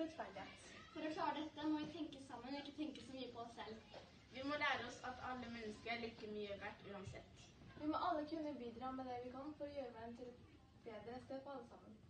rettferdighet. For å klare dette må vi tenke sammen og ikke tenke så mye på oss selv. Vi må lære oss at alle mennesker er like mye verdt uansett. Vi må alle kunne bidra med det vi kan for å gjøre verden til et bedre sted for alle sammen.